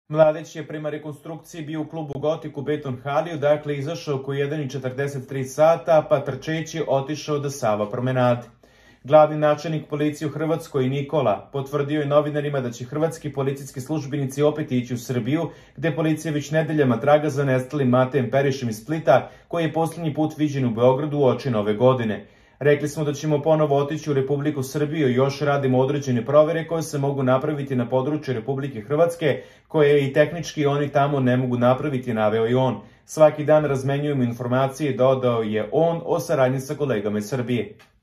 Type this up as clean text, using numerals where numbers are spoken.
Mladić je prema rekonstrukciji bio u klubu Gotik u Beton Haliju, dakle izašao oko 1:43 sata, pa trčeći otišao do Sava promenade. Glavni načelnik policije u Hrvatskoj Nikola potvrdio je novinarima da će hrvatski policijski službenici opet ići u Srbiju, gde policija već nedeljama traga za nestalim Matejem Perišem iz Splita, koji je posljednji put viđen u Beogradu uoči Nove godine. Rekli smo da ćemo ponovo otići u Republiku Srbiju i još radimo određene provere koje se mogu napraviti na području Republike Hrvatske, koje i tehnički oni tamo ne mogu napraviti, naveo i on. Svaki dan razmenjujemo informacije, dodao je on o saradnji sa kolegama iz Srbije.